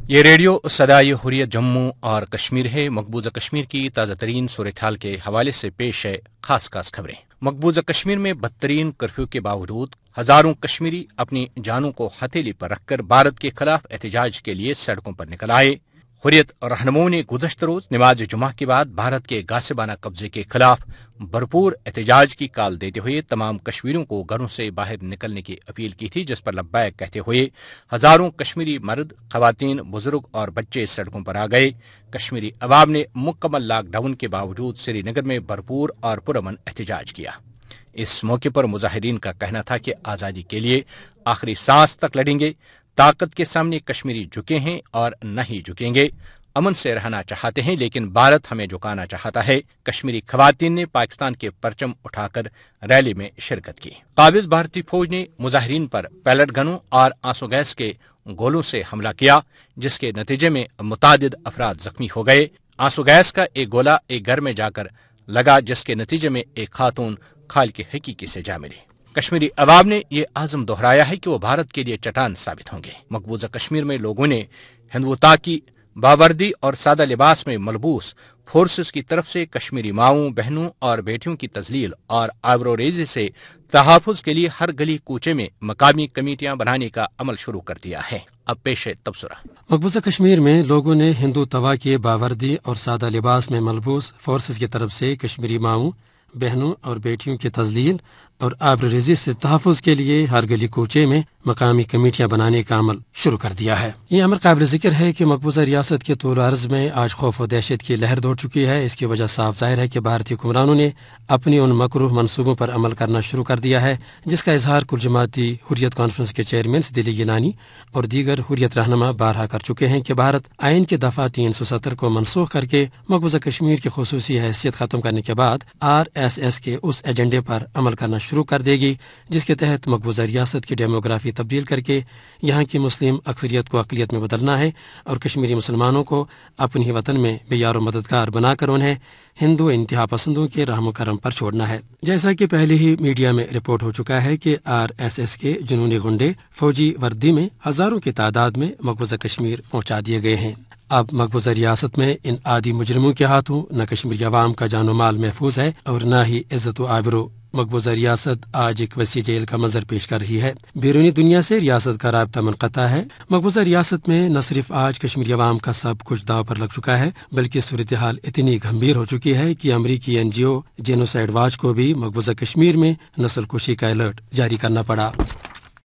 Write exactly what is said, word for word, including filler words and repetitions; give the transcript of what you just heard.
یہ ریڈیو صدائے حریت جموں اور کشمیر ہے۔ مقبوضہ کشمیر کی تازہ ترین صورتحال کے حوالے سے پیش ہے خاص خاص خبریں۔ مقبوضہ کشمیر میں بدترین کرفیو کے باوجود ہزاروں کشمیری اپنی جانوں کو ہتھیلی پر رکھ کر بھارت کے خلاف احتجاج کے لیے سڑکوں پر نکل آئے۔ حریت رہنماؤں نے گزشتہ روز نماز جمعہ کے بعد بھارت کے غاصبانہ قبضے کے خلاف بھرپور احتجاج کی کال دیتے ہوئے تمام کشمیریوں کو گھروں سے باہر نکلنے کی اپیل کی تھی، جس پر لبیک کہتے ہوئے ہزاروں کشمیری مرد، خواتین، بزرگ اور بچے سڑکوں پر آ گئے۔ کشمیری عوام نے مکمل لاک ڈاؤن کے باوجود سری نگر میں بھرپور اور پرامن احتجاج کیا۔ اس موقع پر مظاہرین کا کہنا تھا کہ آزادی کے لیے آخری سانس تک لڑیں گے، طاقت کے سامنے کشمیری جھکے ہیں اور نہ ہی جھکیں گے، امن سے رہنا چاہتے ہیں لیکن بھارت ہمیں جھکانا چاہتا ہے۔ کشمیری خواتین نے پاکستان کے پرچم اٹھا کر ریلی میں شرکت کی۔ قابض بھارتی فوج نے مظاہرین پر پیلٹ گنوں اور آنسو گیس کے گولوں سے حملہ کیا، جس کے نتیجے میں متعدد افراد زخمی ہو گئے۔ آنسو گیس کا ایک گولہ ایک گھر میں جا کر لگا، جس کے نتیجے میں ایک خاتون خال کی حقیقی سے جا ملی۔ کشمیری عوام نے یہ عزم دہرایا ہے کہ وہ بھارت کے لیے چٹان ثابت ہوں گے۔ مقبوضہ کشمیر میں لوگوں نے ہندوتا کی باوردی اور سادہ لباس میں ملبوس فورسز کی طرف سے کشمیری ماؤں، بہنوں اور بیٹیوں کی تذلیل اور آبرو ریزی سے تحفظ کے لیے ہر گلی کوچے میں مقامی کمیٹیاں بنانے کا عمل شروع کر دیا ہے۔ اب پیش ہے تبصرہ۔ مقبوضہ کشمیر میں لوگوں نے ہندو توا کے باوردی اور سادہ لباس میں ملبوس فورسز کی طرف سے کشمیری ماؤں، بہنوں اور بیٹیوں کی تذلیل اور آبرو ریزی سے تحفظ کے لیے ہر گلی کوچے میں مقامی کمیٹیاں بنانے کا عمل شروع کر دیا ہے۔ یہ امر قابل ذکر ہے کہ مقبوضہ ریاست کے طول عرض میں آج خوف و دہشت کی لہر دوڑ چکی ہے۔ اس کی وجہ صاف ظاہر ہے کہ بھارتی حکمرانوں نے اپنی ان مکروہ منصوبوں پر عمل کرنا شروع کر دیا ہے، جس کا اظہار کل جماعتی حریت کانفرنس کے چیئرمین دلی گیلانی اور دیگر حریت رہنما بارہا کر چکے ہیں کہ بھارت آئین کے دفعہ تین سو ستر کو منسوخ کر کے مقبوضہ کشمیر کی خصوصی حیثیت ختم کرنے کے بعد آر ایس ایس کے اس ایجنڈے پر عمل کرنا شروع کر دے گی جس کے تحت مقبوضہ ریاست کی ڈیموگرافی تبدیل کر کے یہاں کی مسلم اکثریت کو اقلیت میں بدلنا ہے اور کشمیری مسلمانوں کو اپنے ہی وطن میں بے یار و مددگار بنا کر انہیں ہندو انتہا پسندوں کے رحم و کرم پر چھوڑنا ہے۔ جیسا کہ پہلے ہی میڈیا میں رپورٹ ہو چکا ہے کہ آر ایس ایس کے جنونی گنڈے فوجی وردی میں ہزاروں کی تعداد میں مقبوضہ کشمیر پہنچا دیے گئے ہیں۔ اب مقبوضہ ریاست میں ان عادی مجرموں کے ہاتھوں نہ کشمیری عوام کا جان و مال محفوظ ہے اور نہ ہی عزت و آبرو۔ مقبوضہ ریاست آج ایک وسیع جیل کا منظر پیش کر رہی ہے۔ بیرونی دنیا سے ریاست کا رابطہ منقطع ہے۔ مقبوضہ ریاست میں نہ صرف آج کشمیری عوام کا سب کچھ داو پر لگ چکا ہے، بلکہ صورتحال اتنی گھمبیر ہو چکی ہے کہ امریکی N G O genocide watch کو بھی مقبوضہ کشمیر میں نسل کشی کا الرٹ جاری کرنا پڑا۔